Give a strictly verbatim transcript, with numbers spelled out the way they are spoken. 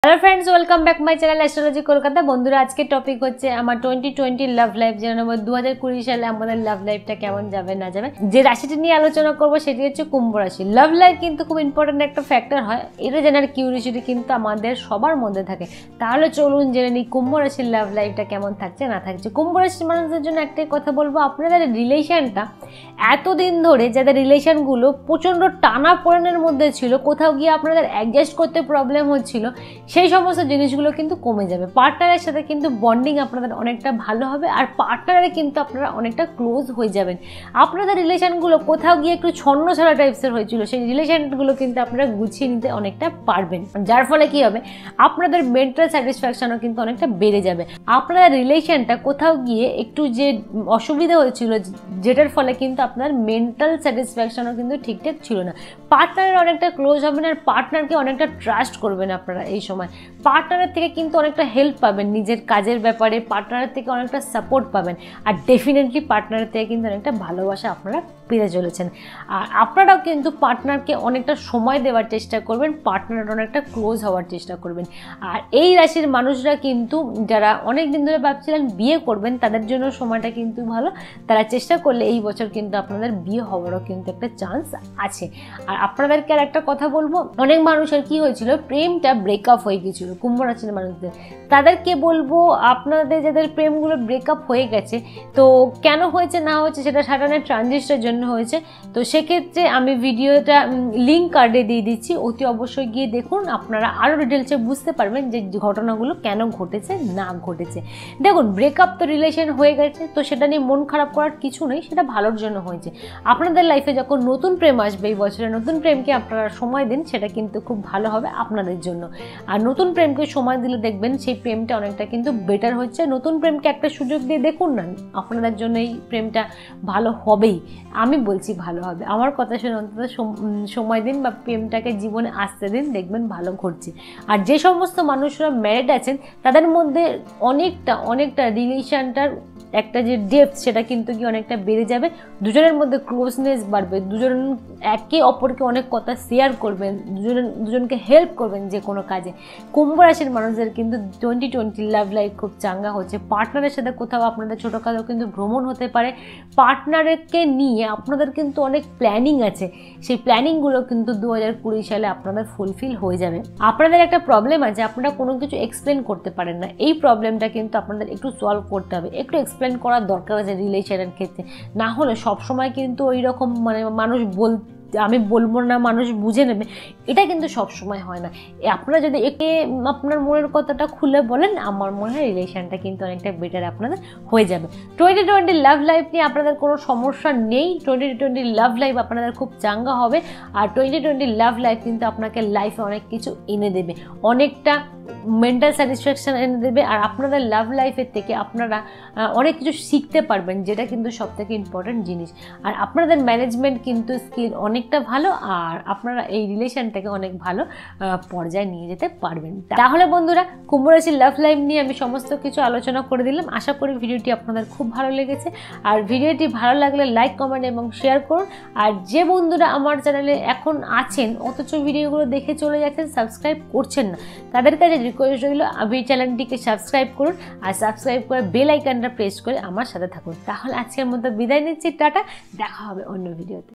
Hello friends welcome back my channel astrology Kolkata. बंधुरा आज के टपिक होच्छे आमार ट्वेंटी ट्वेंटी लाभ लाइफ जेनो दो हज़ार बीस साले आमादेर लाभ लाइफटा केमन जाबे ना जाबे जे राशिटी निये आलोचना करब सेटी होच्छे कुम्भ राशि। लाभ लाइफ किन्तु खूब इम्पोर्टेंट एक फैक्टर हय, एटा जानार किउरियोसिटी किन्तु आमादेर सबार मध्य थाके। ताहले चलुन जेने निই कुम्भ राशिर लाभ लाइफटा केमन थाकছে ना थाकছে। कुम्भ राशिर मानुषदेर जोन्नो एकटाई कथा बोलबो, आपनादेर रिलेशनटा एतदिन धरे जादेर रिलेशनगुलो प्रचंड टाना पोड़ेनेर मध्य छिलो, कोथाओ गिये आपनादेर एडजास्ट करते प्रब्लेम हच्छिलो, সেই সমস্ত জিনিসগুলো কিন্তু কমে যাবে। পার্টনারের সাথে কিন্তু বন্ডিং আপনাদের অনেকটা ভালো হবে আর পার্টনারে কিন্তু আপনারা অনেকটা ক্লোজ হয়ে যাবেন। আপনাদের রিলেশনগুলো কোথাও গিয়ে একটু ছন্নছাড়া টাইপসের হয়েছিল, সেই রিলেশনগুলো কিন্তু আপনারা গুছিয়ে নিতে অনেকটা পারবেন, যার ফলে কি হবে আপনাদের মেন্টাল স্যাটিসফ্যাকশনও কিন্তু অনেকটা বেড়ে যাবে। আপনাদের রিলেশনটা কোথাও গিয়ে একটু যে অসুবিধা হয়েছিল, যেটার ফলে কিন্তু আপনার মেন্টাল স্যাটিসফ্যাকশনও কিন্তু ঠিকঠাক ছিল না, পার্টনারের অনেকটা ক্লোজ হবেন আর পার্টনারকে অনেকটা ট্রাস্ট করবেন আপনারা। এই সময় পার্টনারের থেকে কিন্তু অনেকটা হেল্প পাবেন নিজের কাজের ব্যাপারে, পার্টনারের থেকে অনেকটা সাপোর্ট পাবেন আর ডেফিনেটলি পার্টনারের থেকে কিন্তু অনেকটা ভালোবাসা আপনারা পেতে চলেছেন। আর আপনারাও কিন্তু পার্টনারকে অনেকটা সময় দেওয়ার চেষ্টা করবেন, পার্টনার অনেকটা ক্লোজ হওয়ার চেষ্টা করবেন। আর এই রাশির মানুষরা কিন্তু যারা অনেক দিন ধরে ভাবছিলেন বিয়ে করবেন, তাদের জন্য সময়টা কিন্তু ভালো, তারা চেষ্টা করলে এই বছর কিন্তু আপনাদের বিয়ে হওয়ারও কিন্তু একটা চান্স আছে। আর আপনাদেরকে আর একটা কথা বলবো, অনেক মানুষের কি হয়েছিল প্রেমটা ব্রেকআপ হয়ে গেছিল কুম্ভ রাশির মানুষদের, তাদেরকে বলবো আপনাদের যাদের প্রেমগুলো ব্রেকআপ হয়ে গেছে, তো কেন হয়েছে না হয়েছে সেটা সাটানের ট্রানজিস্টের জন্য হয়েছে। তো সেক্ষেত্রে আমি ভিডিওটা লিঙ্ক কার্ডে দিয়ে দিচ্ছি, অতি অবশ্যই গিয়ে দেখুন, আপনারা আরও ডিটেলসে বুঝতে পারবেন যে ঘটনাগুলো কেন ঘটেছে না ঘটেছে। দেখুন, ব্রেকআপ তো রিলেশন হয়ে গেছে, তো সেটা নিয়ে মন খারাপ করার কিছু নেই, সেটা ভালোর জন্য হয়েছে। আপনাদের লাইফে যখন নতুন প্রেম আসবে এই বছরে, নতুন প্রেমকে আপনারা সময় দিন, সেটা কিন্তু খুব ভালো হবে আপনাদের জন্য। আর নতুন প্রেমকে সময় দিলে দেখবেন সেই প্রেমটা অনেকটা কিন্তু বেটার হচ্ছে। নতুন প্রেমকে একটা সুযোগ দিয়ে দেখুন না, আপনাদের জন্য এই প্রেমটা ভালো হবেই, আমি বলছি ভালো হবে। আমার কথা শুনে অন্তত সময় দিন বা প্রেমটাকে জীবনে আসতে দিন, দেখবেন ভালো ঘটছে। আর যে সমস্ত মানুষরা ম্যারিড আছেন তাদের মধ্যে অনেকটা অনেকটা রিলেশনটার একটা যে ডেপথ সেটা কিন্তু কি অনেকটা বেড়ে যাবে, দুজনের মধ্যে ক্লোজনেস বাড়বে, দুজন একে অপরকে অনেক কথা শেয়ার করবেন, দুজন দুজনকে হেল্প করবেন যে কোনো কাজে। কুম্ভ রাশির মানুষদের কিন্তু টোয়েন্টি টোয়েন্টি লাভ লাইফ খুব চাঙ্গা হচ্ছে। পার্টনারের সাথে কোথাও আপনাদের ছোটোখাটো কিন্তু ভ্রমণ হতে পারে, পার্টনারকে নিয়ে আপনাদের কিন্তু অনেক প্ল্যানিং আছে, সেই প্ল্যানিংগুলো কিন্তু দু হাজার কুড়ি সালে আপনাদের ফুলফিল হয়ে যাবে। আপনাদের একটা প্রবলেম আছে, আপনারা কোনো কিছু এক্সপ্লেন করতে পারেন না, এই প্রবলেমটা কিন্তু আপনাদের একটু সলভ করতে হবে, একটু এক্সপ্লেন করার দরকার আছে রিলেশনের ক্ষেত্রে। না হলে সবসময় কিন্তু ওই রকম মানে মানুষ বল আমি বলবো না মানুষ বুঝে নেবে, এটা কিন্তু সব সময় হয় না। আপনারা যদি একে আপনার মনের কথাটা খুলে বলেন, আমার মনে হয় রিলেশনটা কিন্তু অনেকটা বেটার আপনাদের হয়ে যাবে। টোয়েন্টি টোয়েন্টি লাভ লাইফ নিয়ে আপনাদের কোনো সমস্যা নেই, টোয়েন্টি টোয়েন্টি লাভ লাইফ আপনাদের খুব চাঙ্গা হবে। আর টোয়েন্টি টোয়েন্টি লাভ লাইফ কিন্তু আপনাকে লাইফে অনেক কিছু এনে দেবে, অনেকটা মেন্টাল স্যাটিসফ্যাকশান এনে দেবে। আর আপনাদের লাভ লাইফের থেকে আপনারা অনেক কিছু শিখতে পারবেন, যেটা কিন্তু সবথেকে ইম্পর্ট্যান্ট জিনিস। আর আপনাদের ম্যানেজমেন্ট কিন্তু স্কিল অনেকটা ভালো, আর আপনারা এই রিলেশনটাকে অনেক ভালো পর্যায়ে নিয়ে যেতে পারবেন। তাহলে বন্ধুরা, কুম্ভ রাশির লাভ লাইফ নিয়ে আমি সমস্ত কিছু আলোচনা করে দিলাম। আশা করি ভিডিওটি আপনাদের খুব ভালো লেগেছে। আর ভিডিওটি ভালো লাগলে লাইক, কমেন্ট এবং শেয়ার করুন। আর যে বন্ধুরা আমার চ্যানেলে এখন আছেন অথচ ভিডিওগুলো দেখে চলে যাচ্ছেন, সাবস্ক্রাইব করছেন না, তাদের কাছে রিকোয়েস্ট রইল আমি চ্যানেলটিকে সাবস্ক্রাইব করুন আর সাবস্ক্রাইব করে বেল আইকনটা প্রেস করে আমার সাথে থাকুন। তাহলে আজকের মতো বিদায় নিচ্ছি, টাটা, দেখা হবে অন্য ভিডিওতে।